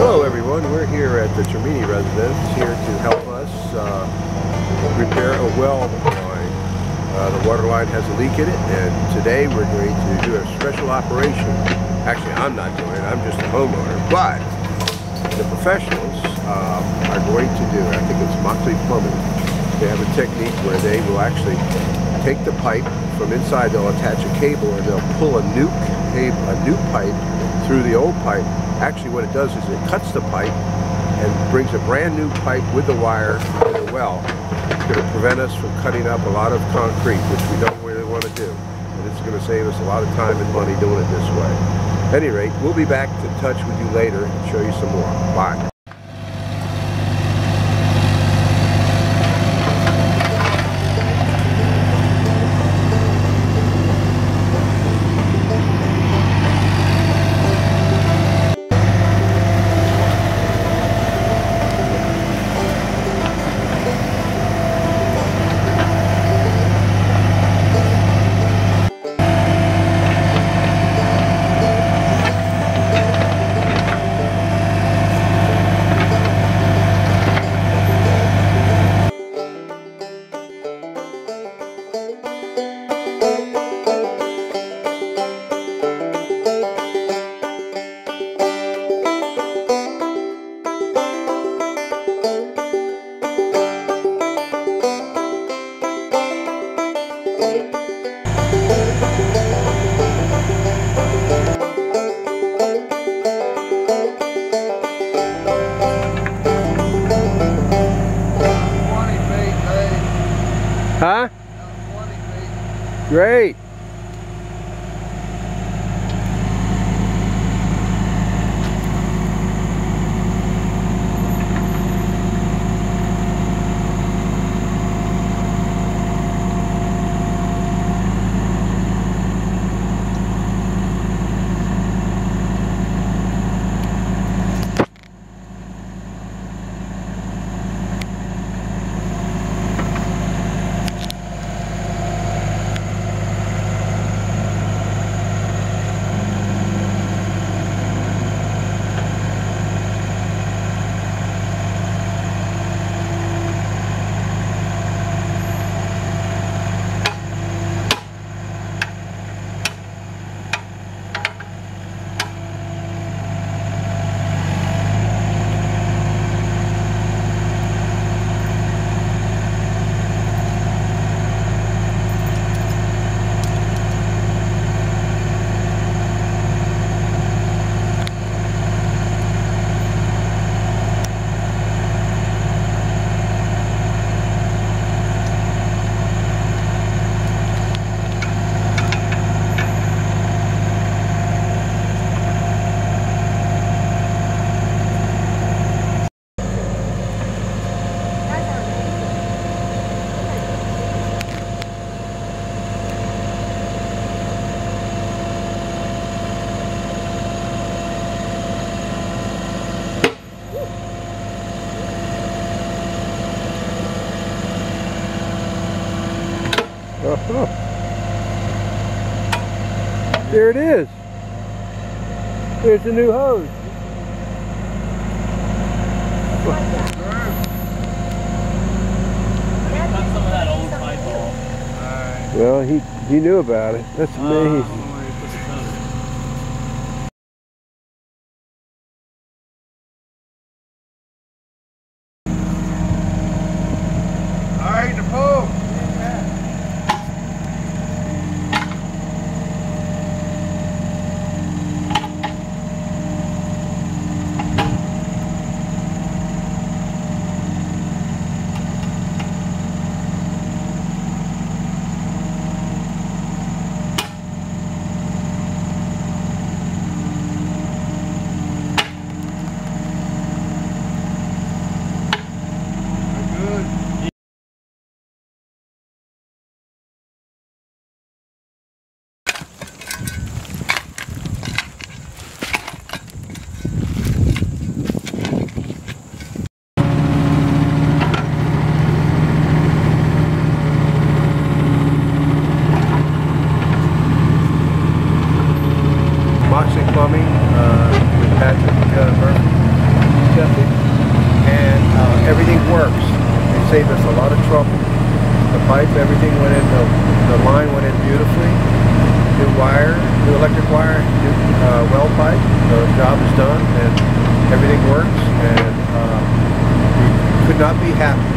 Hello everyone, we're here at the Termini residence here to help us repair a well line. The water line has a leak in it, and today we're going to do a special operation. Actually, I'm not doing it, I'm just a homeowner, but the professionals are going to do, I think it's Moxley Plumbing. They have a technique where they will actually take the pipe from inside, they'll attach a cable and they'll pull a new pipe through the old pipe. Actually what it does is it cuts the pipe and brings a brand new pipe with the wire to the well. It's going to prevent us from cutting up a lot of concrete, which we don't really want to do. And it's going to save us a lot of time and money doing it this way. At any rate, we'll be back to touch with you later and show you some more. Bye. Huh? 20 feet. Great. Oh, there it is. There's the new hose. Cut some of that old pipe off. Well, he knew about it. That's amazing. All right, the pull. Plumbing with Patrick Murphy. septic, and everything works. It saved us a lot of trouble. The pipe, everything went in, the line went in beautifully. New wire, new electric wire, new well pipe. The job is done and everything works, and we could not be happier.